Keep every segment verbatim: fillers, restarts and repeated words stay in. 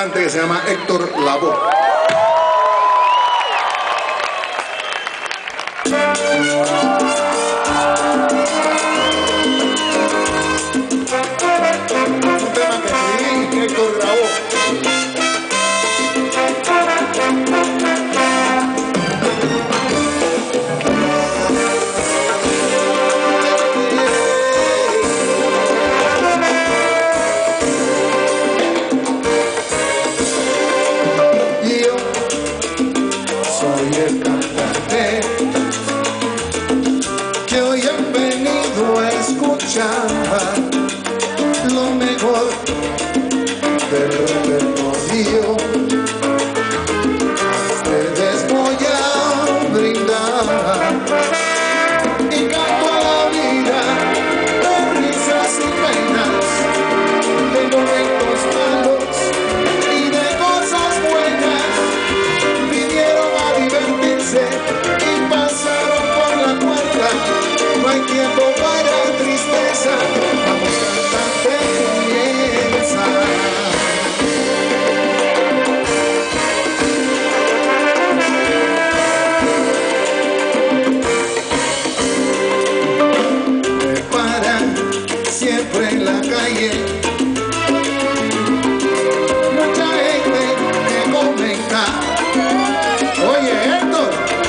cantante que se llama Héctor Lavoe. Un tema que sí, Héctor Lavoe. Soy el cantante que hoy han venido a escuchar lo mejor del repertorio. A ustedes voy a brindar y canto a la vida de risas y penas, de momentos malos y de cosas buenas. Y pasaron por la puerta, no hay tiempo para tristeza, vamos cantante, comienza. Me paran siempre en la calle mucha gente que comenta: oye, Héctor,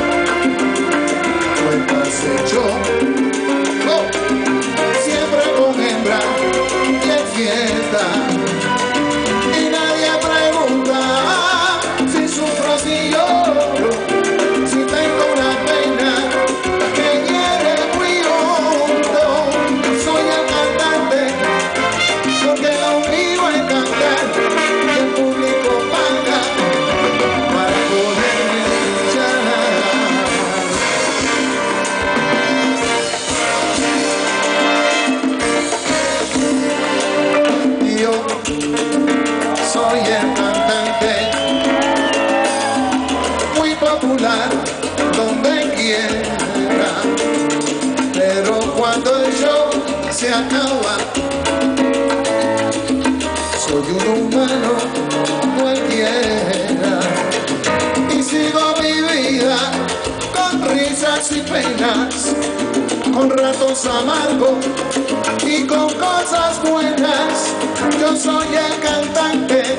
hecho, oh, siempre con hembra y en fiesta, y nadie pregunta si sufro, si lloro, si tengo una pena que quiere muy hondo. Soy el cantante porque lo mío es cantar y el público paga para poderme escuchar. Soy el cantante muy popular donde quiera, pero cuando el show se acaba, soy un humano cualquiera y sigo mi vida con risas y penas, con ratos amargos y con cosas buenas. Yo soy el cantante